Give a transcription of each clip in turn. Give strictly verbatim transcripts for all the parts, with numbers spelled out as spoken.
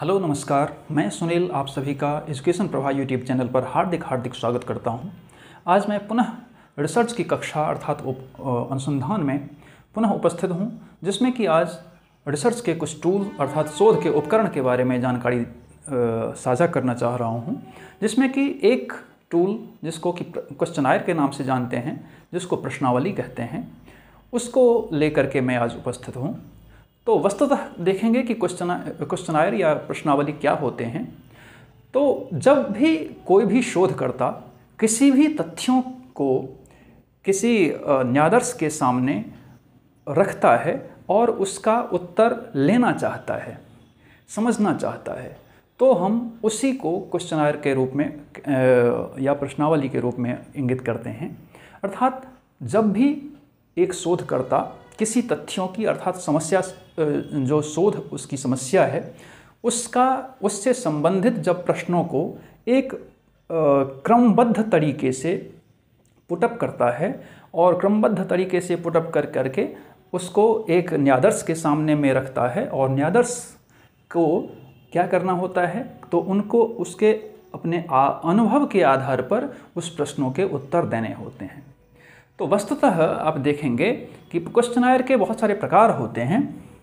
Hello नमस्कार, मैं सुनील आप सभी का एजुकेशन प्रभा यूट्यूब चैनल पर हार्दिक हार्दिक स्वागत करता हूं। आज मैं पुनः रिसर्च की कक्षा अर्थात अनुसंधान में पुनः उपस्थित हूं, जिसमें कि आज रिसर्च के कुछ टूल अर्थात शोध के उपकरण के बारे में जानकारी साझा करना चाह रहा हूं, जिसमें कि एक टूल जिसको कि क्वेश्चनायर के नाम से जानते हैं, जिसको प्रश्नावली कहते हैं, उसको लेकर के मैं आज उपस्थित हूँ। तो वस्तुतः देखेंगे कि क्वेश्चन क्वेश्चनायर या प्रश्नावली क्या होते हैं। तो जब भी कोई भी शोधकर्ता किसी भी तथ्यों को किसी न्यायाधीश के सामने रखता है और उसका उत्तर लेना चाहता है, समझना चाहता है, तो हम उसी को क्वेश्चनायर के रूप में या प्रश्नावली के रूप में इंगित करते हैं। अर्थात जब भी एक शोधकर्ता किसी तथ्यों की अर्थात समस्या जो शोध उसकी समस्या है उसका उससे संबंधित जब प्रश्नों को एक क्रमबद्ध तरीके से पुटअप करता है और क्रमबद्ध तरीके से पुटअप कर करके उसको एक न्यायाधीश के सामने में रखता है और न्यायाधीश को क्या करना होता है, तो उनको उसके अपने अनुभव के आधार पर उस प्रश्नों के उत्तर देने होते हैं। तो वस्तुतः आप देखेंगे कि क्वेश्चनायर के बहुत सारे प्रकार होते हैं,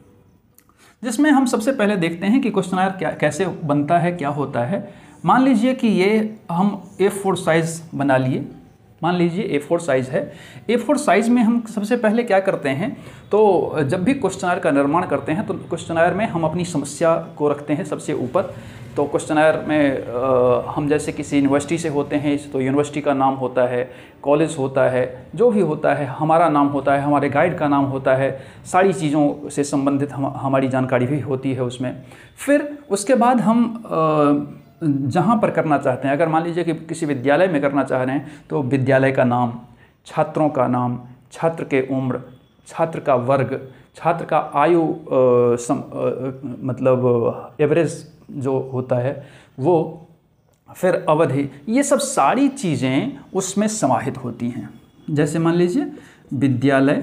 जिसमें हम सबसे पहले देखते हैं कि क्वेश्चनायर क्या कैसे बनता है, क्या होता है। मान लीजिए कि ये हम ए फोर साइज़ बना लिए, मान लीजिए ए फोर साइज़ है। ए फोर साइज़ में हम सबसे पहले क्या करते हैं, तो जब भी क्वेश्चनायर का निर्माण करते हैं तो क्वेश्चनायर में हम अपनी समस्या को रखते हैं सबसे ऊपर। तो क्वेश्चनायर में आ, हम जैसे किसी यूनिवर्सिटी से होते हैं तो यूनिवर्सिटी का नाम होता है, कॉलेज होता है, जो भी होता है, हमारा नाम होता है, हमारे गाइड का नाम होता है, सारी चीज़ों से संबंधित हम हमारी जानकारी भी होती है उसमें। फिर उसके बाद हम आ, जहाँ पर करना चाहते हैं, अगर मान लीजिए कि किसी विद्यालय में करना चाह रहे हैं तो विद्यालय का नाम, छात्रों का नाम, छात्र के उम्र, छात्र का वर्ग, छात्र का आयु आ, सम, आ, मतलब एवरेज जो होता है वो, फिर अवधि, ये सब सारी चीज़ें उसमें समाहित होती हैं। जैसे मान लीजिए विद्यालय,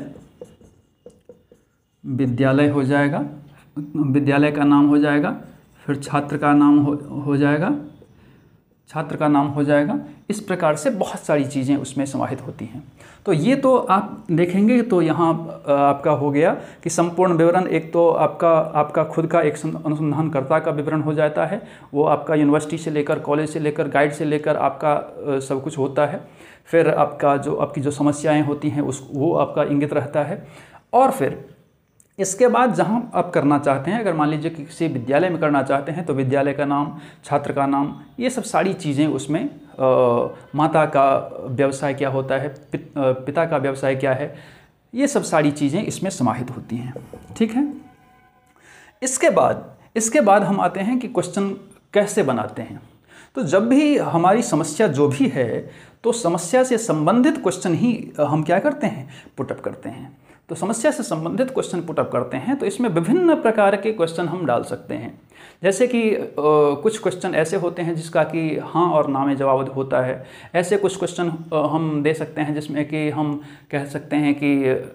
विद्यालय हो जाएगा, विद्यालय का नाम हो जाएगा, फिर छात्र का नाम हो हो जाएगा, छात्र का नाम हो जाएगा। इस प्रकार से बहुत सारी चीज़ें उसमें समाहित होती हैं। तो ये तो आप देखेंगे तो यहाँ आपका हो गया कि संपूर्ण विवरण, एक तो आपका आपका खुद का एक अनुसंधानकर्ता का विवरण हो जाता है, वो आपका यूनिवर्सिटी से लेकर, कॉलेज से लेकर, गाइड से लेकर आपका सब कुछ होता है। फिर आपका जो आपकी जो समस्याएँ होती हैं उस वो आपका इंगित रहता है। और फिर इसके बाद जहाँ आप करना चाहते हैं, अगर मान लीजिए कि किसी विद्यालय में करना चाहते हैं तो विद्यालय का नाम, छात्र का नाम, ये सब सारी चीज़ें उसमें, आ, माता का व्यवसाय क्या होता है, पित, पिता का व्यवसाय क्या है, ये सब सारी चीज़ें इसमें समाहित होती हैं। ठीक है। इसके बाद इसके बाद हम आते हैं कि क्वेश्चन कैसे बनाते हैं। तो जब भी हमारी समस्या जो भी है, तो समस्या से संबंधित क्वेश्चन ही हम क्या करते हैं, पुटअप करते हैं। तो समस्या से संबंधित क्वेश्चन पुटअप करते हैं, तो इसमें विभिन्न प्रकार के क्वेश्चन हम डाल सकते हैं। जैसे कि आ, कुछ क्वेश्चन ऐसे होते हैं जिसका कि हाँ और ना में जवाब होता है। ऐसे कुछ क्वेश्चन हम दे सकते हैं जिसमें कि हम कह सकते हैं कि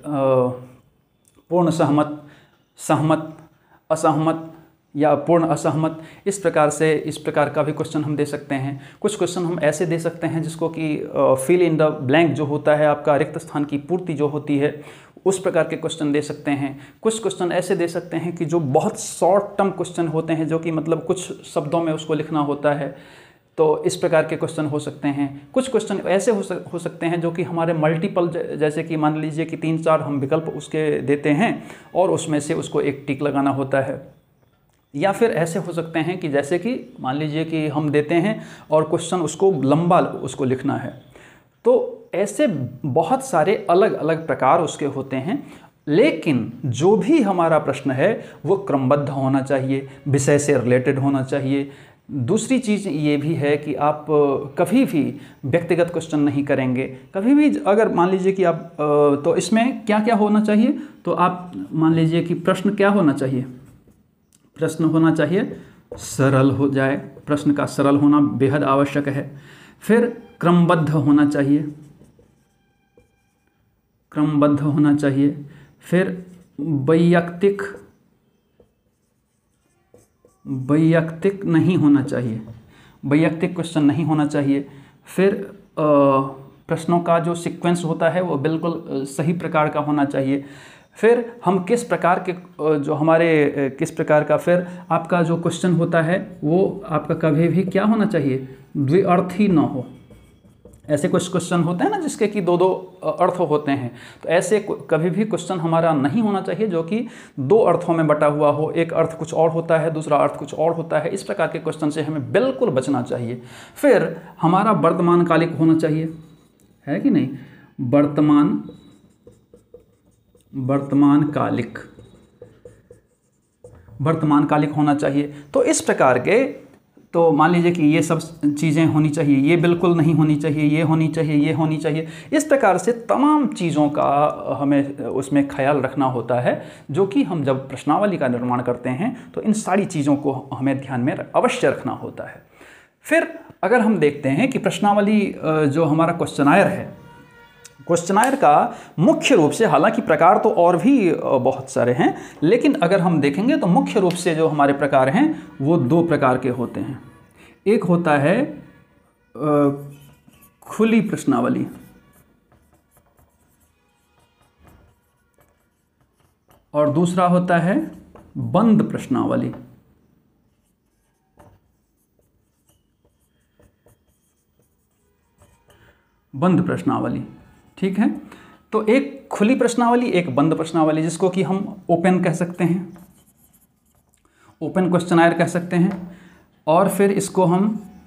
पूर्ण सहमत, सहमत, असहमत या पूर्ण असहमत, इस प्रकार से इस प्रकार का भी क्वेश्चन हम दे सकते हैं। कुछ क्वेश्चन हम ऐसे दे सकते हैं जिसको कि फिल इन द ब्लैंक जो होता है, आपका रिक्त स्थान की पूर्ति जो होती है, उस प्रकार के क्वेश्चन दे सकते हैं। कुछ क्वेश्चन ऐसे दे सकते हैं कि जो बहुत शॉर्ट टर्म क्वेश्चन होते हैं, जो कि मतलब कुछ शब्दों में उसको लिखना होता है, तो इस प्रकार के क्वेश्चन हो सकते हैं। कुछ क्वेश्चन ऐसे हो सक, हो सकते हैं जो कि हमारे मल्टीपल, जैसे कि मान लीजिए कि तीन चार हम विकल्प उसके देते हैं और उसमें से उसको एक टिक लगाना होता है। या फिर ऐसे हो सकते हैं कि जैसे कि मान लीजिए कि हम देते हैं और क्वेश्चन उसको लंबा उसको लिखना है। तो ऐसे बहुत सारे अलग अलग प्रकार उसके होते हैं, लेकिन जो भी हमारा प्रश्न है वो क्रमबद्ध होना चाहिए, विषय से रिलेटेड होना चाहिए। दूसरी चीज़ ये भी है कि आप कभी भी व्यक्तिगत क्वेश्चन नहीं करेंगे, कभी भी। अगर मान लीजिए कि आप, तो इसमें क्या क्या होना चाहिए, तो आप मान लीजिए कि प्रश्न क्या होना चाहिए, प्रश्न होना चाहिए सरल हो जाए, प्रश्न का सरल होना बेहद आवश्यक है। फिर क्रमबद्ध होना चाहिए, क्रमबद्ध होना चाहिए। फिर वैयक्तिक वैयक्तिक नहीं होना चाहिए, वैयक्तिक क्वेश्चन नहीं होना चाहिए। फिर प्रश्नों का जो सीक्वेंस होता है वो बिल्कुल सही प्रकार का होना चाहिए। फिर हम किस प्रकार के जो हमारे किस प्रकार का फिर आपका जो क्वेश्चन होता है वो आपका कभी भी क्या होना चाहिए, द्विअर्थी ना हो। ऐसे कुछ क्वेश्चन होते हैं ना जिसके कि दो दो अर्थ होते हैं, तो ऐसे कभी भी क्वेश्चन हमारा नहीं होना चाहिए जो कि दो अर्थों में बटा हुआ हो, एक अर्थ कुछ और होता है दूसरा अर्थ कुछ और होता है। इस प्रकार के क्वेश्चन से हमें बिल्कुल बचना चाहिए। फिर हमारा वर्तमान कालिक होना चाहिए, है कि नहीं, वर्तमान वर्तमान कालिक वर्तमान कालिक होना चाहिए। तो इस प्रकार के, तो मान लीजिए कि ये सब चीज़ें होनी चाहिए, ये बिल्कुल नहीं होनी चाहिए, ये होनी चाहिए, ये होनी चाहिए। इस प्रकार से तमाम चीज़ों का हमें उसमें ख्याल रखना होता है, जो कि हम जब प्रश्नावली का निर्माण करते हैं तो इन सारी चीज़ों को हमें ध्यान में अवश्य रखना होता है। फिर अगर हम देखते हैं कि प्रश्नावली जो हमारा क्वेश्चनायर है, क्वेश्चनायर का मुख्य रूप से, हालांकि प्रकार तो और भी बहुत सारे हैं, लेकिन अगर हम देखेंगे तो मुख्य रूप से जो हमारे प्रकार हैं वो दो प्रकार के होते हैं। एक होता है खुली प्रश्नावली और दूसरा होता है बंद प्रश्नावली। बंद प्रश्नावली, ठीक है। तो एक खुली प्रश्नावली, एक बंद प्रश्नावली, जिसको कि हम ओपन कह सकते हैं, ओपन क्वेश्चनायर कह सकते हैं, और फिर इसको हम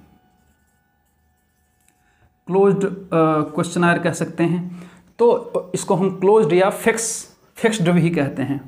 क्लोज्ड क्वेश्चनायर कह सकते हैं। तो इसको हम क्लोज्ड या फिक्स फिक्स्ड भी कहते हैं,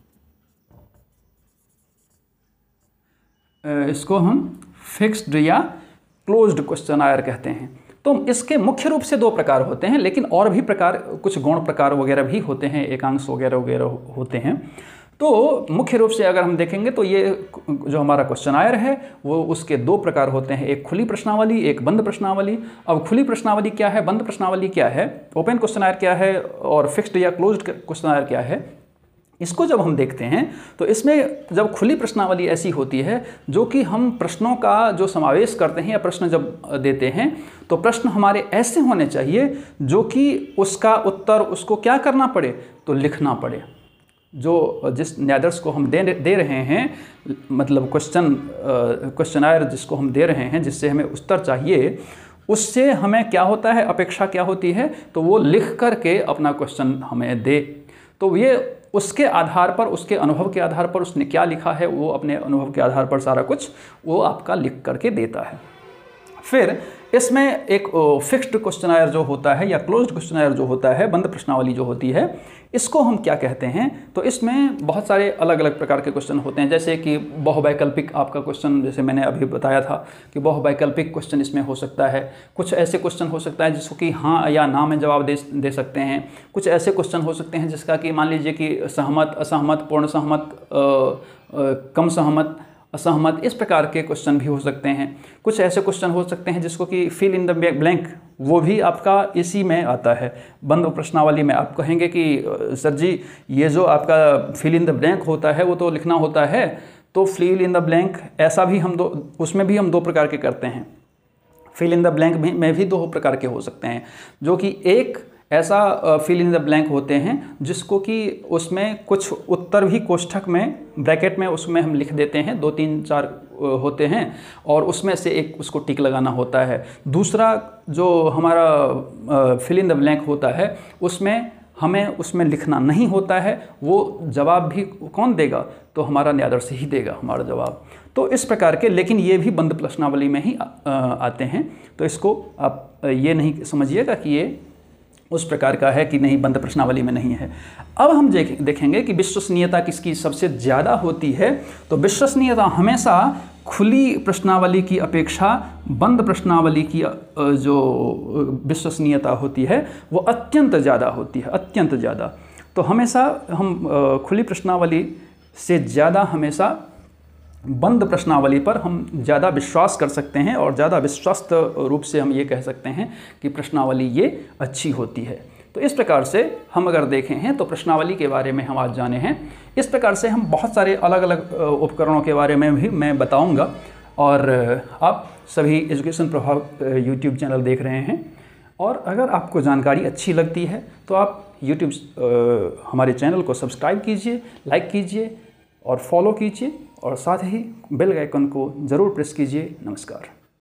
इसको हम फिक्स्ड या क्लोज्ड क्वेश्चनायर कहते हैं। तो इसके मुख्य रूप से दो प्रकार होते हैं, लेकिन और भी प्रकार, कुछ गौण प्रकार वगैरह भी होते हैं, एकांश वगैरह वगैरह होते हैं। तो मुख्य रूप से अगर हम देखेंगे तो ये जो हमारा क्वेश्चनायर है वो उसके दो प्रकार होते हैं, एक खुली प्रश्नावली, एक बंद प्रश्नावली। अब खुली प्रश्नावली क्या है, बंद प्रश्नावली क्या है, ओपन क्वेश्चनायर क्या है और फिक्स्ड या क्लोज्ड क्वेश्चनायर क्या है, इसको जब हम देखते हैं तो इसमें जब खुली प्रश्नावली ऐसी होती है जो कि हम प्रश्नों का जो समावेश करते हैं या प्रश्न जब देते हैं तो प्रश्न हमारे ऐसे होने चाहिए जो कि उसका उत्तर उसको क्या करना पड़े, तो लिखना पड़े। जो जिस न्यायाधीश को हम दे दे रहे हैं, मतलब क्वेश्चन क्वेश्चनायर जिसको हम दे रहे हैं, जिससे हमें उत्तर चाहिए, उससे हमें क्या होता है, अपेक्षा क्या होती है, तो वो लिख करके अपना क्वेश्चन हमें दे। तो ये उसके आधार पर, उसके अनुभव के आधार पर उसने क्या लिखा है, वो अपने अनुभव के आधार पर सारा कुछ वो आपका लिख करके देता है। फिर इसमें एक फिक्स्ड क्वेश्चनायर जो होता है या क्लोज्ड क्वेश्चनायर जो होता है, बंद प्रश्नावली जो होती है, इसको हम क्या कहते हैं, तो इसमें बहुत सारे अलग अलग प्रकार के क्वेश्चन होते हैं। जैसे कि बहुवैकल्पिक आपका क्वेश्चन, जैसे मैंने अभी बताया था कि बहुवैकल्पिक क्वेश्चन इसमें हो सकता है। कुछ ऐसे क्वेश्चन हो सकता है जिसको कि हाँ या ना में जवाब दे दे सकते हैं। कुछ ऐसे क्वेश्चन हो सकते हैं जिसका कि मान लीजिए कि सहमत, असहमत, पूर्ण सहमत, कम सहमत, असहमत, इस प्रकार के क्वेश्चन भी हो सकते हैं। कुछ ऐसे क्वेश्चन हो सकते हैं जिसको कि फिल इन द ब्लैंक, वो भी आपका इसी में आता है। बंद प्रश्नावली में आप कहेंगे कि सर जी ये जो आपका फिल इन द ब्लैंक होता है वो तो लिखना होता है, तो फिल इन द ब्लैंक ऐसा भी हम दो, उसमें भी हम दो प्रकार के करते हैं। फिल इन द ब्लैंक में भी दो प्रकार के हो सकते हैं, जो कि एक ऐसा फिल इन द ब्लैंक होते हैं जिसको कि उसमें कुछ उत्तर भी कोष्ठक में, ब्रैकेट में उसमें हम लिख देते हैं, दो तीन चार होते हैं और उसमें से एक उसको टिक लगाना होता है। दूसरा जो हमारा फिल इन द ब्लैंक होता है उसमें हमें उसमें लिखना नहीं होता है, वो जवाब भी कौन देगा, तो हमारा न्यायाधीश ही देगा हमारा जवाब। तो इस प्रकार के, लेकिन ये भी बंद प्रश्नावली में ही आते हैं। तो इसको आप ये नहीं समझिएगा कि ये उस प्रकार का है कि नहीं, बंद प्रश्नावली में नहीं है। अब हम देखेंगे कि विश्वसनीयता किसकी सबसे ज़्यादा होती है। तो विश्वसनीयता हमेशा खुली प्रश्नावली की अपेक्षा बंद प्रश्नावली की जो विश्वसनीयता होती है वो अत्यंत ज़्यादा होती है, अत्यंत ज़्यादा। तो हमेशा हम खुली प्रश्नावली से ज़्यादा हमेशा बंद प्रश्नावली पर हम ज़्यादा विश्वास कर सकते हैं और ज़्यादा विश्वस्त रूप से हम ये कह सकते हैं कि प्रश्नावली ये अच्छी होती है। तो इस प्रकार से हम अगर देखें हैं तो प्रश्नावली के बारे में हम आज जाने हैं। इस प्रकार से हम बहुत सारे अलग अलग उपकरणों के बारे में भी मैं बताऊंगा। और आप सभी एजुकेशन प्रभाव यूट्यूब चैनल देख रहे हैं, और अगर आपको जानकारी अच्छी लगती है तो आप यूट्यूब हमारे चैनल को सब्सक्राइब कीजिए, लाइक कीजिए और फॉलो कीजिए, और साथ ही बेल आइकन को ज़रूर प्रेस कीजिए। नमस्कार।